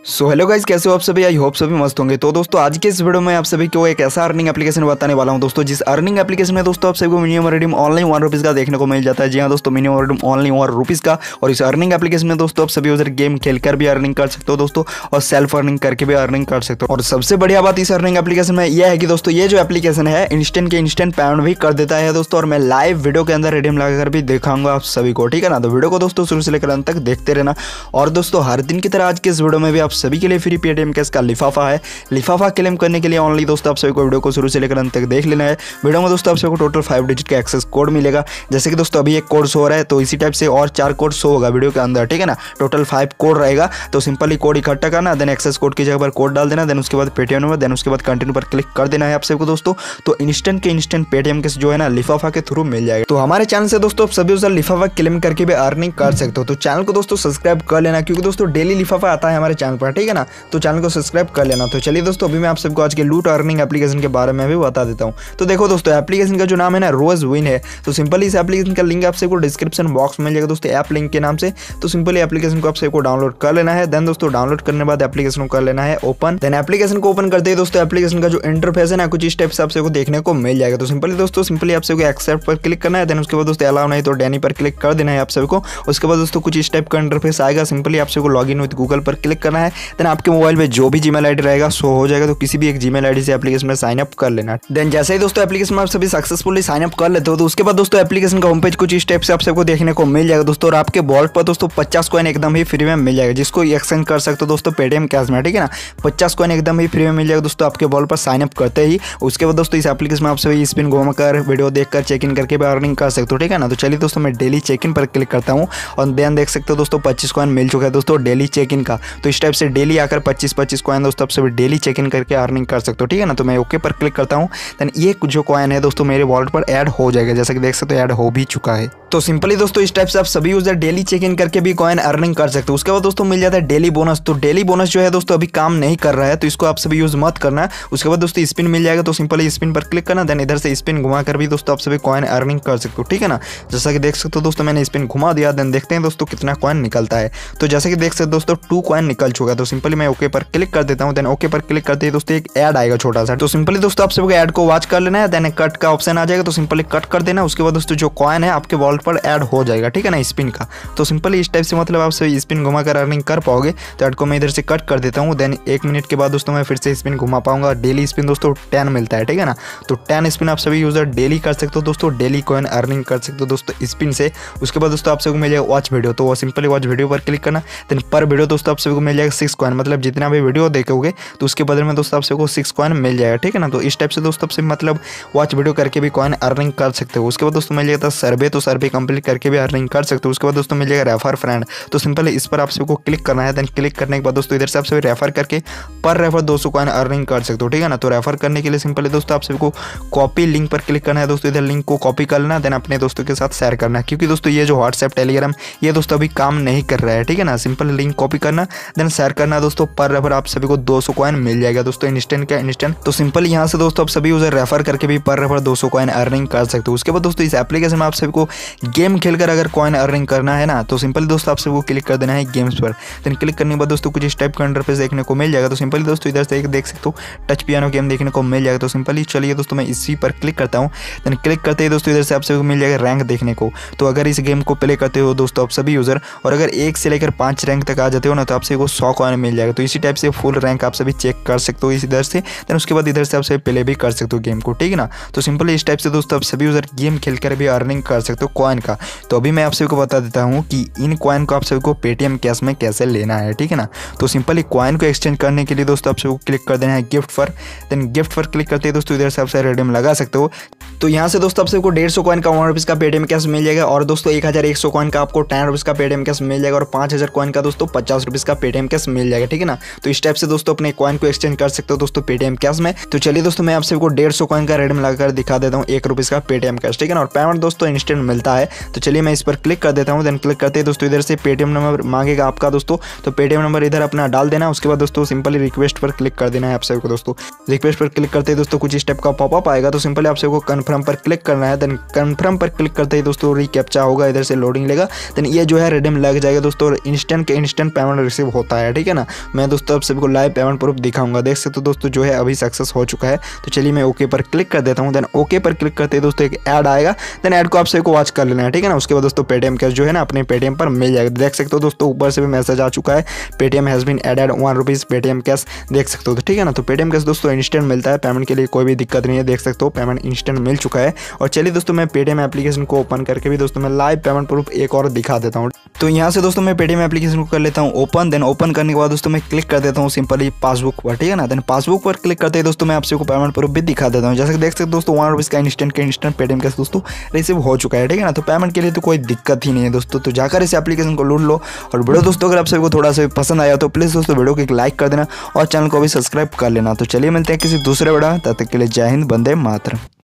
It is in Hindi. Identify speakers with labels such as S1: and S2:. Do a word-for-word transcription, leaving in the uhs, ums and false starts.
S1: सो हेलो गाइस, कैसे हो आप सभी। आई होप सभी मस्त होंगे। तो दोस्तों आज के इस वीडियो में आप सभी को एक ऐसा अर्निंग एप्लीकेशन बताने वाला हूं दोस्तों, जिस अर्निंग एप्लीकेशन में दोस्तों आप सभी को minimum redeem online one rupees का देखने को मिल जाता है। जी हाँ दोस्तों, minimum redeem online one rupees का। और इस अर्निंग एप्लीकेशन में दोस्तों आप सभी उधर गेम खेलकर भी अर्निंग कर सकते हो दोस्तों, और सेल्फ अर्निंग करके भी अर्निंग कर सकते हो। और सबसे बढ़िया बात इस अर्निंग एप्लीकेशन में यह है कि दोस्तों ये जो एप्लीकेशन है इंस्टेंट के इंस्टेंट पेमेंट भी कर देता है दोस्तों। और मैं लाइव वीडियो के अंदर रिडीम लगाकर भी दिखाऊंगा आप सभी को, ठीक है ना। तो वीडियो को दोस्तों शुरू से लेकर अंत तक देखते रहना। और दोस्तों हर दिन की तरह आज के इस वीडियो में भी आप सभी के लिए फ्री पेटीएम कैश का लिफाफा है। लिफाफा क्लेम करने के लिए ओनली दोस्तों आप सभी को वीडियो को शुरू से लेकर अंत तक देख लेना है। वीडियो में दोस्तों आप सभी को टोटल फाइव डिजिट का एक्सेस कोड मिलेगा। जैसे कि दोस्तों अभी एक कोड शो हो रहा है, तो इसी टाइप से और चार कोड शो होगा वीडियो के अंदर, ठीक है ना। टोटल फाइव कोड रहेगा। तो सिंपली कोड इकट्ठा करना, देन एक्सेस कोड की जगह पर कोड डाल देना, देन उसके बाद पेटीएम नंबर, देन उसके बाद कंटिन्यू पर क्लिक कर देना है आप सबको दोस्तों। तो इंस्टेंट के इंस्टेंट पेटीएम के जो है ना लिफाफा के थ्रू मिल जाएगा। तो हमारे चैनल से दोस्तों आप सभी उस लिफाफा क्लेम करके भी अर्निंग कर सकते हो। तो चैनल को दोस्तों सब्सक्राइब कर लेना, क्योंकि दोस्तों डेली लिफाफा आता है हमारे चैनल पर, ठीक है ना। तो चैनल को सब्सक्राइब कर लेना। तो चलिए दोस्तों अभी मैं आप सबको आज के लूट अर्निंग एप्लीकेशन के बारे में भी बता देता हूं। तो देखो दोस्तों एप्लीकेशन का जो नाम है ना रोज विन है। तो सिंपली इस एप्लीकेशन का लिंक आप सबको डिस्क्रिप्शन बॉक्स में मिल जाएगा दोस्तों, ऐप लिंक के नाम से। तो सिंपली एप्लीकेशन को आप सबको डाउनलोड कर लेना है। देन दोस्तों डाउनलोड करने के बाद एप्लीकेशन को कर लेना है ओपन। देन एप्लीकेशन को ओपन करते ही दोस्तों एप्लीकेशन का जो इंटरफेस है ना कुछ इस टाइप से आप सबको देखने को मिल जाएगा। तो सिंपली दोस्तों सिंपली आप सबको एक्सेप्ट पर क्लिक करना है। देन उसके बाद दोस्तों अलाउ नहीं तो डैनी पर क्लिक कर देना है आप सबको। उसके बाद दोस्तों कुछ इस टाइप का इंटरफेस आएगा। सिंपली आप सबको लॉगिन विद गूगल पर क्लिक करना है। देन आपके मोबाइल में जो भी जीमेल आईडी रहेगा शो हो जाएगा। तो किसी भी एक जीमेल आईडी से एप्लीकेशन में साइन अप कर लेना। देन जैसे ही दोस्तों एप्लीकेशन में आप सभी सक्सेसफुली साइन अप कर लेते हो, तो उसके बाद दोस्तों एप्लीकेशन का होम पेज कुछ इस टाइप से आप सबको देखने को मिल जाएगा दोस्तों। और आपके वॉलेट पर दोस्तों पचास कॉइन एकदम ही फ्री में मिल जाएगा, जिसको एक्सचेंज कर सकते हो दोस्तों पेटीएम कैश में, ठीक है ना। पचास कॉइन एकदम ही फ्री में मिल जाएगा दोस्तों आपके वॉलेट पर साइन अप करते ही। उसके बाद दोस्तों इस एप्लीकेशन में आप सभी स्पिन घुमाकर वीडियो देखकर चेक इन करके भी अर्निंग कर सकते हो, ठीक है ना। तो चलिए दोस्तों मैं डेली चेक इन पर क्लिक करता हूँ, और देन देख सकते हो दोस्तों पच्चीस कॉइन मिल चुका है दोस्तों डेली चेक इन का। तो इस टाइप से डेली आकर पच्चीस पच्चीस कॉइन दोस्तों आप सभी डेली चेक इन करके अर्निंग कर सकते हो, ठीक है ना। तो मैं ओके पर क्लिक करता हूँ। देन ये जो कॉइन है दोस्तों मेरे वॉलेट पर ऐड हो जाएगा, जैसा कि देख सकते हो ऐड हो भी चुका है। तो सिंपली दोस्तों इस टाइप से आप सभी यूजर डेली चेक इन करके भी कॉइन अर्निंग कर सकते हो। उसके बाद दोस्तों मिल जाता है डेली बोनस। तो डेली बोनस जो है दोस्तों अभी काम नहीं कर रहा है, तो इसको आप सभी यूज मत करना। उसके बाद दोस्तों स्पिन मिल जाएगा। तो सिंपली स्पिन पर क्लिक करना, देन इधर से स्पिन घुमा कर भी दोस्तों आप सभी कॉइन अर्निंग कर सकते हो, ठीक है ना। जैसा कि देख सकते हो दोस्तों मैंने स्पिन घुमा दिया। देन देखते हैं दोस्तों कितना कॉइन निकलता है। तो जैसे कि देख सकते हो दोस्तों टू कॉइन निकल चुका है। तो सिंपली मैं ओके पर क्लिक कर देता हूँ। देन ओके पर क्लिक करते ही दोस्तों एक ऐड आएगा छोटा सा। तो सिंपली दोस्तों आप सभी ऐड को वॉच कर लेना है। देन कट का ऑप्शन आ जाएगा, तो सिंपली कट कर देना। उसके बाद दोस्तों जो कॉइन है आपके वॉलेट पर ऐड हो जाएगा, ठीक है ना, स्पिन का। तो सिंपली इस टाइप से मतलब आप सभी स्पिन घुमाकर अर्निंग कर पाओगे। तो ऐड को मैं इधर से कट कर देता हूँ। देन एक मिनट के बाद दोस्तों मैं फिर से स्पिन घुमा पाऊंगा। डेली स्पिन दोस्तों टेन मिलता है, ठीक है ना। तो टेन स्पिन आप सभी यूजर डेली कर सकते हो दोस्तों, डेली कॉइन अर्निंग कर सकते हो दोस्तों स्पिन से। उसके बाद दोस्तों आप सबको मिल जाएगा वॉच वीडियो। तो वो सिंपली वॉच वीडियो पर क्लिक करना। देन पर वीडियो दोस्तों आप सबको मिल जाएगा सिक्स कॉइन, मतलब जितना भी वीडियो देखोगे तो उसके बदले में दोस्तों आप सबको सिक्स कॉइन मिल जाएगा, ठीक है ना। तो इस टाइप से दोस्तों आपसे मतलब वॉच वीडियो करके भी कॉइन अर्निंग कर सकते हो। उसके बाद दोस्तों मिल जाएगा सर्वे। तो सर्वे कंप्लीट करके भी अर्निंग कर सकते हो। उसके बाद दोस्तों मिल जाएगा रेफर फ्रेंड। तो सिंपली इस पर आप सबको क्लिक करना है। देन क्लिक करने के बाद दोस्तों इधर से आप सभी रेफर करके पर रेफर दो सौ कॉइन अर्निंग कर सकते हो, ठीक है ना। तो रेफर करने के लिए सिंपली दोस्तों आप सबको कॉपी लिंक पर क्लिक करना है दोस्तों। इधर लिंक को कॉपी कर लेना, देन अपने दोस्तों के साथ शेयर करना है, क्योंकि दोस्तों ये जो व्हाट्सएप टेलीग्राम ये दोस्तों अभी काम नहीं कर रहा है, ठीक है ना। सिंपल लिंक कॉपी करना, देन शेयर करना दोस्तों। पर रेफर आप सभी को दो सौ कॉइन मिल जाएगा दोस्तों, इंस्टेंट का इंस्टेंट। तो सिंपल यहाँ से दोस्तों आप सभी उधर रेफर करके भी पर रेफर दो सौ कॉइन अर्निंग कर सकते हो। उसके बाद दोस्तों इस एप्लीकेशन में आप सभी को गेम खेलकर अगर कॉइन अर्निंग करना है ना, तो सिंपली दोस्तों आप सबको क्लिक कर देना है गेम्स पर। देन क्लिक करने के बाद दोस्तों कुछ इस टाइप का इंटरफेस देखने को मिल जाएगा। तो सिंपली दोस्तों इधर से एक देख सकते हो टच पियानो गेम देखने को मिल जाएगा। तो सिंपली चलिए दोस्तों मैं इसी पर क्लिक करता हूँ। देन क्लिक करते ही दोस्तों इधर से आप सबको मिल जाएगा रैंक देखने को। तो अगर इस गेम को प्ले करते हो दोस्तों आप सभी यूजर, और अगर एक से लेकर पाँच रैंक तक आ जाते हो ना, तो आप सबको सौ कॉइन मिल जाएगा। तो इसी टाइप से फुल रैंक आप सभी चेक कर सकते हो इस इधर से। देन उसके बाद इधर से आप सभी प्ले भी कर सकते हो गेम को, ठीक है ना। तो सिंपली इस टाइप से दोस्तों आप सभी यूजर गेम खेलकर भी अर्निंग कर सकते हो कॉइन का। तो अभी मैं आप सभी को बता देता हूँ कि इन कॉइन को आप सभी को पेटीएम कैश में कैसे लेना है, ठीक है ना। तो सिंपली कॉइन को एक्सचेंज करने के लिए दोस्तों आप सबको क्लिक कर देना है गिफ्ट पर। देन गिफ्ट पर क्लिक करते हैं दोस्तों इधर से आप सभी रिडीम लगा सकते हो। तो यहाँ से दोस्तों आप सबको डेढ़ सौ कॉइन का वन रुपीज़ का पेटीएम कैश मिल जाएगा। और दोस्तों एक हज़ार एक सौ कॉइन का आपको टेन रुपीज़ का पेटीएम कैश मिल जाएगा। और पाँच हज़ार कॉइन का दोस्तों पचास रुपीज़ का पेटीएम कैश मिल जाएगा, ठीक है ना। तो इस टाइप से दोस्तों अपने कॉइन को एक्सचेंज कर सकते हो दोस्तों पेटीएम कैश में। तो चलिए दोस्तों मैं आप सबको डेढ़ सौ कॉइन का रिडीम लगाकर दिखा देता हूँ एक रुपीज़ का पेटीएम कैश, ठीक है ना। और पेमेंट दोस्तों इंस्टेंट मिलता है। तो चलिए मैं इस पर क्लिक कर देता हूँ। देन क्लिक करते हैं दोस्तों इधर से पेटीएम नंबर मांगेगा आपका दोस्तों। तो पेटीएम नंबर इधर अपना डाल देना। उसके बाद दोस्तों सिंपली रिक्वेस्ट पर क्लिक कर देना है आप सबको दोस्तों। रिक्वेस्ट पर क्लिक करते ही दोस्तों कुछ स्टेप का पॉपअप आएगा। तो सिंपली आप सबको कंफर्म पर क्लिक करना है। देन कंफर्म पर क्लिक करते ही दोस्तों रिकैप्चा होगा, इधर से लोडिंग लेगा। देन ये जो है रिडीम लग जाएगा दोस्तों। और इंस्टेंट के इंस्टेंट पेमेंट रिसीव होता है, है, ठीक है ना। मैं दोस्तों आप सभी को लाइव पेमेंट प्रूफ दिखाऊंगा। देख सकते हो दोस्तों जो है अभी सक्सेस हो चुका है। तो चलिए मैं ओके पर क्लिक कर देता हूँ। देन ओके पर क्लिक करते हैं दोस्तों एक ऐड आएगा। देन ऐड को आप सभी को वॉच कर लेना है, ठीक है ना। उसके बाद दोस्तों पेटीएम कैश जो है ना अपने पेटीएम पर मिल जाएगा। देख सकते हो दोस्तों ऊपर से भी मैसेज आ चुका है, Paytm has been added one rupees Paytm cash. देख सकते हो तो ठीक है ना। तो पेटीएम कैश दोस्तों इंस्टेंट मिलता है, पेमेंट के लिए कोई भी दिक्कत नहीं है। देख सकते हो पेमेंट इंस्टेंट मिल चुका है। और चलिए दोस्तों मैं पेटीएम एप्लीकेशन को ओपन करके भी दोस्तों मैं लाइव पेमेंट प्रूफ एक और दिखा देता हूँ। तो यहाँ से दोस्तों मैं पेटीएम एप्लीकेशन को कर लेता हूँ ओपन। देन ओपन करने के बाद दोस्तों मैं क्लिक कर देता हूँ सिंपली पासबुक पर, ठीक है ना। देन पासबुक पर क्लिक करते हैं दोस्तों मैं आपसे को पेमेंट प्रूफ भी दिखा देता हूँ। जैसे कि देख सकते हो दोस्तों वन रुपीज़ का इंस्टेंट का इंस्टेंट पेटीएम कैश दोस्तों रिसीव हो चुका है, ठीक है ना। तो पेमेंट के लिए तो कोई दिक्कत ही नहीं है दोस्तों। तो जाकर इस एप्लीकेशन को लूट लो। और वीडियो दोस्तों अगर आप सभी को थोड़ा सा पसंद आया तो प्लीज़ दोस्तों वीडियो को एक लाइक कर देना और चैनल को भी सब्सक्राइब कर लेना। तो चलिए मिलते हैं किसी दूसरे वीडियो में, तब तक के लिए जय हिंद, वंदे मातरम।